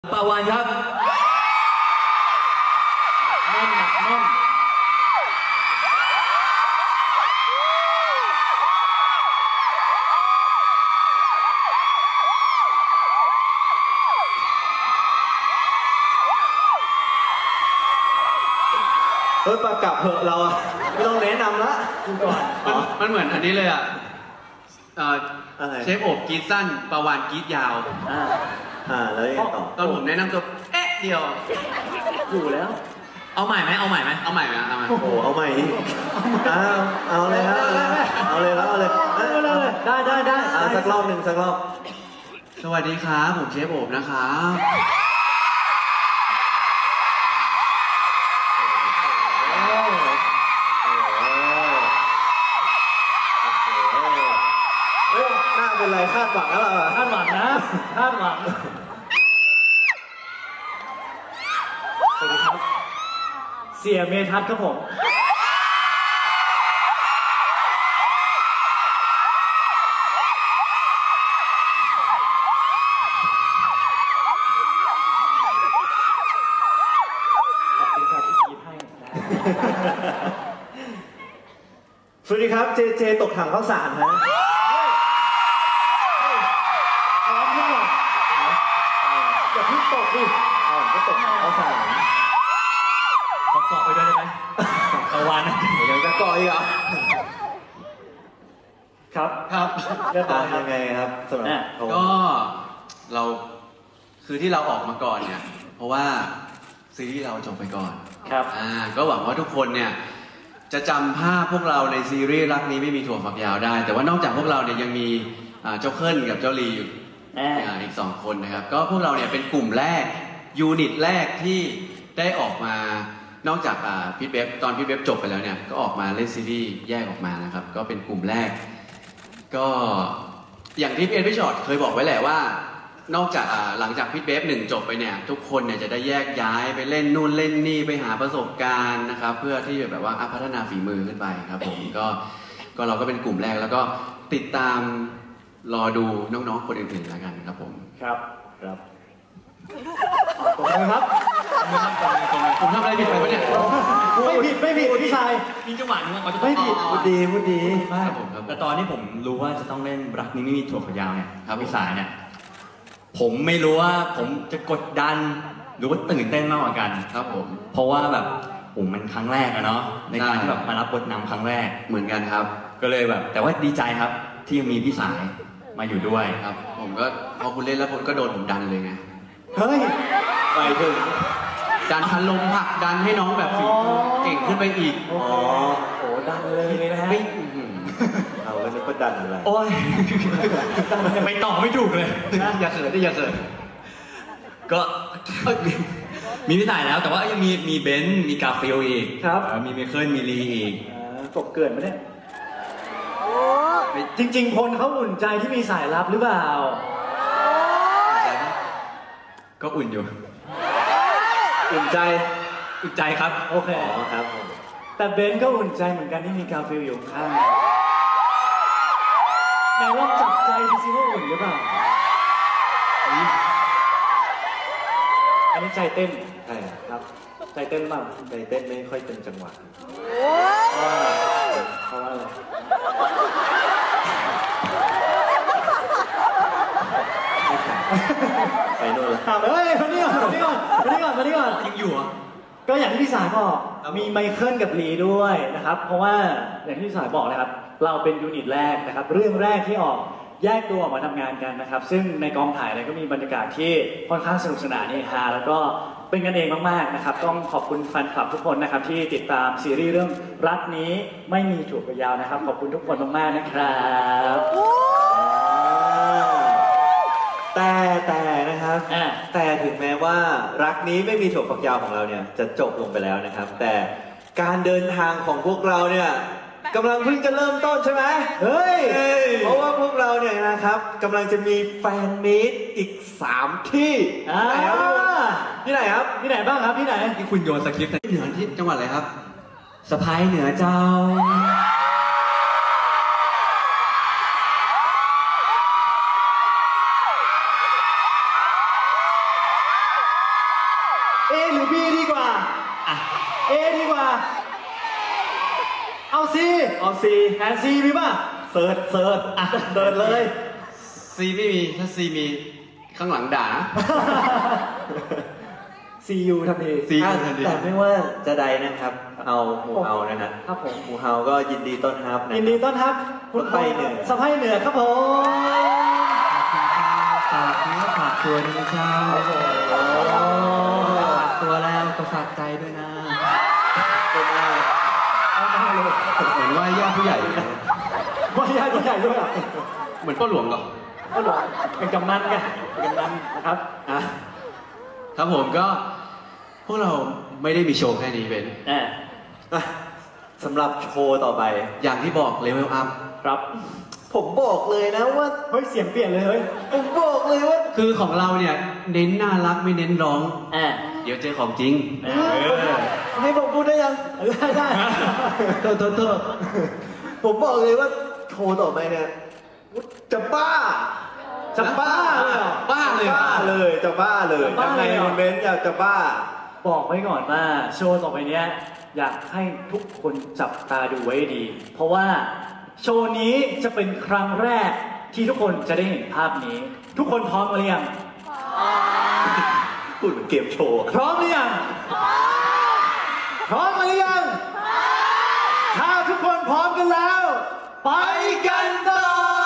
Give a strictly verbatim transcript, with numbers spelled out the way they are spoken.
ปาวานครับแน่นหนักแน่นเฮ้ยประกาศเหอะเราอะไม่ต้องแนะนำละคุณก่อนมันมันเหมือนอันนี้เลยอ่ะเชฟโอบกรีดสั้นปาวานกรีดยาวอ่าอ่าแล้วยังต่อตอนผมแนะนำตัวเอ๊ะเดียวอยู่แล้วเอาใหม่ไหมเอาใหม่ไหมเอาใหม่ไหมเอาใหม่โอ้โหเอาใหม่เอาเอาเลยครับเอาเลยครับเอาเลยเอาเลยได้ได้ได้สักรอบหนึ่งสักรอบสวัสดีครับผมเชฟโอบนะครับเป็นไรคาดหวังแล้วล่ะคาดหวังนะคาดหวังสวัสดีครับเสียเมทัศน์ครับผมขอบคุณครับที่คิดให้สวัสดีครับเจเจตกถังข้าวสารฮะอย่าพึ่งตกดิอ๋อก็ตกเขาสารขอเกาะไปด้วยได้ไหมตะวันเดี๋ยวจะเกาะอีกเหรอครับครับเรียบร้อยยังไงครับสำหรับก็เราคือที่เราออกมาก่อนเนี่ยเพราะว่าซีรีส์เราจบไปก่อนครับอ่าก็หวังว่าทุกคนเนี่ยจะจำภาพพวกเราในซีรีส์รักนี้ไม่มีถั่วฝักยาวได้แต่ว่านอกจากพวกเราเนี่ยยังมีเจ้าเคิลกับเจ้าลีอยู่อีกสองคนนะครับก็พวกเราเนี่ยเป็นกลุ่มแรกยูนิตแรกที่ได้ออกมานอกจากพีทเบฟตอนพีทเบฟจบไปแล้วเนี่ยก็ออกมาเล่นซีรีส์แยกออกมานะครับก็เป็นกลุ่มแรกก็อย่างที่พี่เอ็นพี่ชอตเคยบอกไว้แหละว่านอกจากหลังจากพีทเบฟหนึ่งจบไปเนี่ยทุกคนเนี่ยจะได้แยกย้ายไปเล่นนู่นเล่นนี่ไปหาประสบการณ์นะครับเพื่อที่จะแบบว่าพัฒนาฝีมือขึ้นไปครับผมก็ก็เราก็เป็นกลุ่มแรกแล้วก็ติดตามรอดูน้องๆคนอื่นๆแล้วกันครับผมครับครับขอบคุณครับผมทำอะไรผิดไปปะเนี่ยไม่ผิดไม่ผิดพี่ชายมีจังหวะนึงเขาจะไม่ผิดพูดดีพูดดีครับผมแต่ตอนที่ผมรู้ว่าจะต้องเล่นรักนี้ไม่มีถั่วฝักยาวเนี่ยครับพี่สายเนี่ยผมไม่รู้ว่าผมจะกดดันหรือว่าตื่นเต้นมากกว่ากันครับผมเพราะว่าแบบผมมันครั้งแรกอะเนาะในการที่แบบมารับบทนำครั้งแรกเหมือนกันครับก็เลยแบบแต่ว่าดีใจครับที่ยังมีพี่สายมาอยู่ด้วยครับผมก็พอคุณเล่นแล้วคุณก็โดนผมดันเลยไงเฮ้ยไปถึงดันพันลมผักดันให้น้องแบบฝีเก่งขึ้นไปอีกอ๋อโอ้ดันเลยนะฮะเอาแล้วนึกว่าดันอะไรโอ้ยไม่ต่อไม่ถูกเลยอย่าเขินดิอย่าเขินก็มีพี่สายแล้วแต่ว่ายังมีมีเบนซ์มีกาฟิลอีกครับมีเมเคิลมีลีอีกตกเกินไหมเนี่ยจริงๆคนเขาอุ่นใจที่มีสายลับหรือเปล่าก็อุ่นอยู่อุ่นใจอุ่นใจครับโอเคอ๋อครับแต่เบนก็อุ่นใจเหมือนกันที่มีกาฟิลอยู่ข้างแต่ลองจับใจดูสิว่าอุ่นหรือเปล่าอันนี้ใจเต้นใช่ครับใจเต้นบ้างใจเต้นไม่ค่อยเป็นจังหวะเพราะว่าอะไรไปโน่นแล้วเฮ้ยมานี่ก่อนมานี่ก่อนมานี่ก่อนมานี่ก่อนยังอยู่อ่ะก็อย่างที่พี่สายบอกมีไมเคิลกับลีด้วยนะครับเพราะว่าอย่างที่พี่สายบอกนะครับเราเป็นยูนิตแรกนะครับเรื่องแรกที่ออกแยกตัวออกมาทำงานกันนะครับซึ่งในกองถ่ายเนี่ยก็มีบรรยากาศที่ค่อนข้างสนุกสนานเฮฮาแล้วก็เป็นกันเองมากๆนะครับต้องขอบคุณแฟนคลับทุกคนนะครับที่ติดตามซีรีส์เรื่องรักนี้ไม่มีถั่วฝักยาวนะครับขอบคุณทุกคนมากๆนะครับแต่แต่นะครับแต่ถึงแม้ว่ารักนี้ไม่มีถั่วฝักยาวของเราเนี่ยจะจบลงไปแล้วนะครับแต่การเดินทางของพวกเราเนี่ยกำลังเพิ่งจะเริ่มต้นใช่ไหมเฮ้ยเพราะว่าพวกเราเนี่ยนะครับกำลังจะมีแฟนมีตอีกสามที่ที่ไหนครับที่ไหนบ้างครับที่ไหนที่คุณโยนสคริปต์ที่เหนือที่จังหวัดอะไรครับสะพายเหนือเจ้า A หรือ B ดีกว่าอ่ะ A ดีกว่าเอา C เอา C แทน C มีป่ะเซิร์ชเซิร์ชอ่ะเดินเลยซีไม่มีถ้าซีมีข้างหลังด่านะซี ยู ทันทีซีอ่ะทันทีแต่ไม่ว่าจะใดนะครับเอาหมู่เอานะฮะครับผมหมู่เฮาก็ยินดีต้อนรับนะยินดีต้อนรับคุณสะใภ้เหนือสะใภ้เหนือครับผมฝากเนื้อฝากตัวด้วยนะเจ้าฝากตัวแล้วก็ฝากใจด้วยนะเป็นไงเอามาเลยเหมือนว่าญาติผู้ใหญ่ว่าญาติผู้ใหญ่ด้วยอ่ะเหมือนพ่อหลวงเหรอก็หลวงเป็นกำนันไงเป็นกำนันนะครับอ่ะครับผมก็พวกเราไม่ได้มีโชว์แค่นี้เป็นอ่ะอ่ะสำหรับโชว์ต่อไปอย่างที่บอกเลเวลอัพครับผมบอกเลยนะว่าเฮ้ยเสียงเปลี่ยนเลยเฮ้ยผมบอกเลยว่าคือของเราเนี่ยเน้นน่ารักไม่เน้นร้องอ่ะเดี๋ยวเจอของจริงเออให้ผมพูดได้ยังได้ได้โทษโทษโทษผมบอกเลยว่าโชว์ต่อไปเนี่ยจะบ้าจะบ้าเลยเหรอบ้าเลยเหรอบ้าเลยจะบ้าเลยจะบ้ายังเลไงยเหรอมันเบนอยากจะบ้าบอกไว้ก่อนว่าโชว์ต่อไปเนี้ยอยากให้ทุกคนจับตาดูไว้ดี เพราะว่าโชว์นี้จะเป็นครั้งแรกที่ทุกคนจะได้เห็นภาพนี้ ทุกคนพร้อมหรือยังพูดเหมือนเกมโชว์พร้อมหรือยังพร้อมหรือยังถ้าทุกคนพร้อมกันแล้ว ไปกันต่อ